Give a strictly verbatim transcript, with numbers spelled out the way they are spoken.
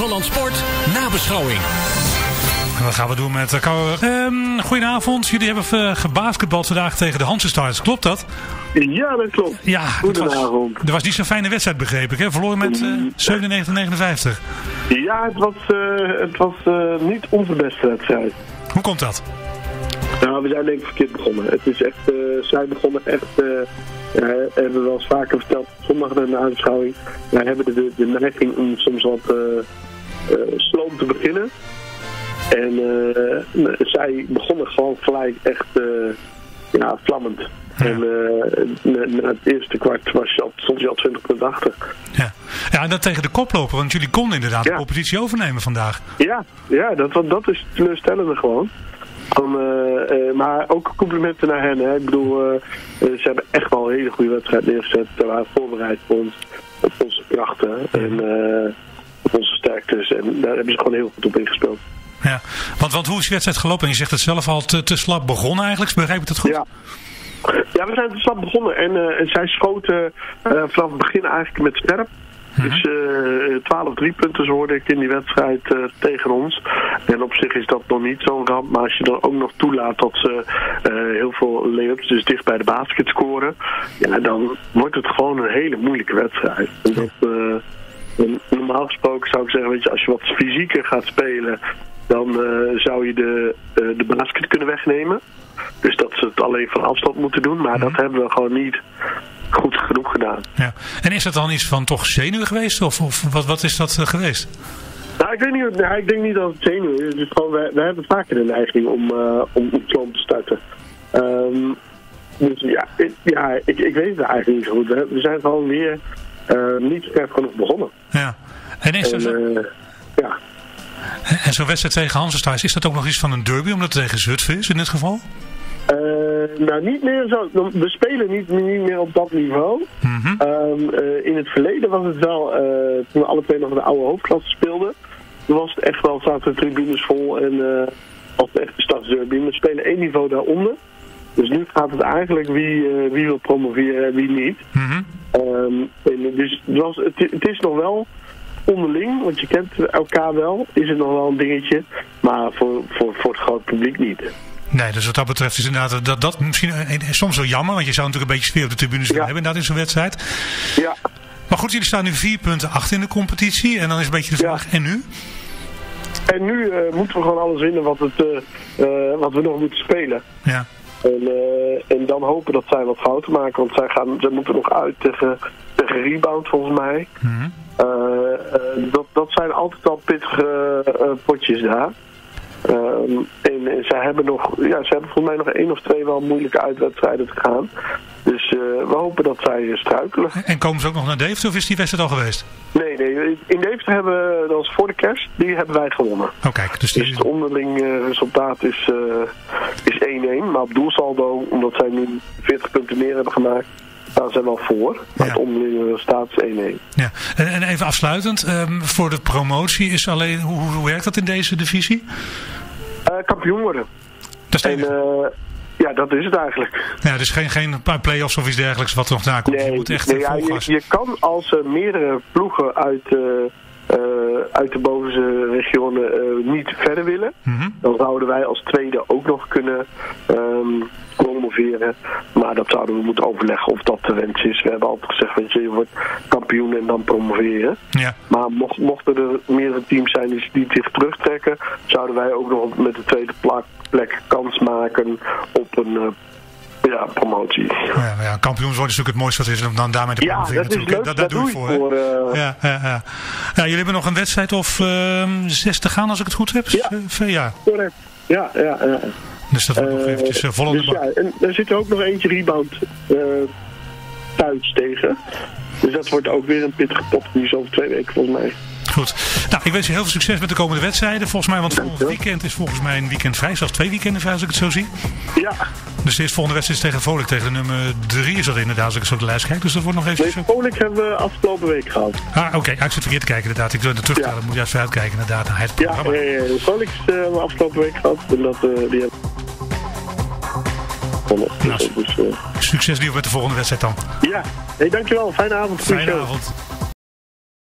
Noord-Holland Sport nabeschouwing. En wat gaan we doen met... Uh, um, goedenavond, jullie hebben uh, gebasketbald vandaag tegen de Hanse Stars, klopt dat? Ja, dat klopt. Ja, goedenavond. Er was niet zo'n fijne wedstrijd, begreep ik, hè? Verloren met uh, zevenennegentig negenenvijftig. Ja, het was, uh, het was uh, niet onze beste wedstrijd. Hoe komt dat? Nou, we zijn denk ik verkeerd begonnen. Het is echt, uh, zij begonnen echt... Uh, Ja, hebben we wel eens vaker verteld, zondag in de aanschouwing. Wij hebben de, de, de neiging om soms wat uh, uh, sloom te beginnen. En uh, zij begonnen gewoon gelijk echt uh, ja, vlammend. Ja. En uh, na het eerste kwart was je al, stond je al twintig punten achter. Ja. Ja, en dat tegen de koploper, want jullie konden inderdaad ja. de competitie overnemen vandaag. Ja, ja dat, dat is teleurstellende gewoon. Dan, uh, uh, maar ook complimenten naar hen. Hè. Ik bedoel, uh, uh, ze hebben echt wel een hele goede wedstrijd neergezet. Ze waren voorbereid voor ons, op onze krachten en uh, op onze sterktes. En daar hebben ze gewoon heel goed op ingespeeld. Ja, want, want hoe is de wedstrijd gelopen? En je zegt het zelf al te, te slap begonnen eigenlijk. Begrijp ik dat goed? Ja. Ja, we zijn te slap begonnen. En, uh, en zij schoten uh, vanaf het begin eigenlijk met scherp. Dus uh, twaalf driepunters hoorde ik in die wedstrijd uh, tegen ons. En op zich is dat nog niet zo'n ramp. Maar als je dan ook nog toelaat dat ze uh, heel veel lay-ups dus dicht bij de basket scoren. Ja, dan wordt het gewoon een hele moeilijke wedstrijd. En dat, uh, en normaal gesproken zou ik zeggen, weet je, als je wat fysieker gaat spelen, dan uh, zou je de, uh, de basket kunnen wegnemen. Dus dat ze het alleen van afstand moeten doen. Maar mm-hmm. dat hebben we gewoon niet goed genoeg gedaan. Ja. En is dat dan iets van toch zenuwen geweest? Of, of wat, wat is dat uh, geweest? Nou, ik weet niet, nou, ik denk niet dat het zenuwen is. Het is gewoon, we, we hebben vaker de neiging om, uh, om, om sloom te starten. Um, dus ja, ik, ja ik, ik weet het eigenlijk niet zo goed. We, we zijn gewoon weer uh, niet scherp genoeg begonnen. Ja. En is en, zo... uh, ja. En zo'n wedstrijd tegen Hanse Stars, is dat ook nog iets van een derby, omdat het tegen Zutphen is in dit geval? Uh, nou, niet meer zo. We spelen niet, niet meer op dat niveau. Mm-hmm. um, uh, in het verleden was het wel, uh, toen we alle twee nog in de oude hoofdklasse speelden, toen was het echt wel, zaten de tribunes vol en uh, was het echt de stadsderby. We spelen één niveau daaronder. Dus nu gaat het eigenlijk wie, uh, wie wil promoveren en wie niet. Mm-hmm. um, en dus het, was, het, het is nog wel onderling, want je kent elkaar wel, is het nog wel een dingetje. Maar voor, voor, voor het grote publiek niet. Nee, dus wat dat betreft is inderdaad dat, dat misschien soms wel jammer, want je zou natuurlijk een beetje sfeer op de tribunes willen ja. hebben inderdaad in zo'n wedstrijd. Ja. Maar goed, jullie staan nu vier punten achter in de competitie en dan is een beetje de vraag, ja. en nu? En nu uh, moeten we gewoon alles winnen wat, het, uh, uh, wat we nog moeten spelen. Ja. En, uh, en dan hopen dat zij wat fouten maken, want zij, gaan, zij moeten nog uit tegen, tegen Rebound volgens mij. Mm-hmm. uh, uh, dat, dat zijn altijd al pittige uh, potjes daar. Um, en, en zij hebben nog, ja, ze hebben volgens mij nog één of twee wel moeilijke uitwedstrijden te gaan. Dus uh, we hopen dat zij struikelen. En komen ze ook nog naar Deventer of is die wedstrijd al geweest? Nee, nee. In Deventer hebben we, dat was voor de kerst, die hebben wij gewonnen. Oh kijk. Dus, die... dus het onderling uh, resultaat is, uh, is één-één. Maar op doelsaldo, omdat zij nu veertig punten meer hebben gemaakt, staan ze wel voor. Maar ja. Het onderlinge resultaat is één-één. Ja. En, en even afsluitend, um, voor de promotie is alleen, hoe, hoe werkt dat in deze divisie? Uh, kampioen worden. Dat is en, uh, ja, dat is het eigenlijk. Ja, dus geen, geen play-offs of iets dergelijks wat er nog na komt. Nee, je moet echt nee, ja, je, je kan als er meerdere ploegen uit, uh, uh, uit de bovenste regionen uh, niet verder willen, mm-hmm. dan zouden wij als tweede ook nog kunnen um, promoveren. Maar dat zouden we moeten overleggen of dat de wens is. We hebben altijd gezegd, weet je, je wordt kampioen en dan promoveren. Ja. Maar mocht, mochten er meerdere teams zijn die, die zich terugtrekken, zouden wij ook nog met de tweede plek, plek kans maken op een uh, ja, promotie. Ja, ja, kampioens worden natuurlijk het mooiste wat is om dan daarmee te promoveren. Ja, dat is leuk, dat, dat doe doe ik voor. voor uh... ja, ja, ja. ja, jullie hebben nog een wedstrijd of uh, zes te gaan als ik het goed heb? Ja, ja. correct. Ja, ja, ja. Dus dat wordt uh, nog eventjes uh, vol op dus de bak. Ja, en er zit er ook nog eentje rebound uh, thuis tegen. Dus dat wordt ook weer een pittige pot. Die is over twee weken volgens mij. Goed. Nou, ik wens je heel veel succes met de komende wedstrijden. Volgens mij, want volgend weekend is volgens mij een weekend vrij. Zelfs twee weekenden vrij, als ik het zo zie. Ja. Dus de volgende wedstrijd is tegen Volik. Tegen de nummer drie is dat inderdaad, als ik zo de lijst kijk. Dus dat wordt nog even... Nee, Volik hebben we afgelopen week gehad. Ah, oké. Okay. Ik zit verkeerd te kijken inderdaad. Ik doe het terug. Ja. Dan moet je juist uitkijken inderdaad naar het programma. Ja, ja, ja. Volik hebben we afgelopen week gehad. En dat, uh, die hebben... Nou, dus, uh... succes nu met de volgende wedstrijd dan. Ja. Hey, dankjewel. Fijne avond. Fijne avond.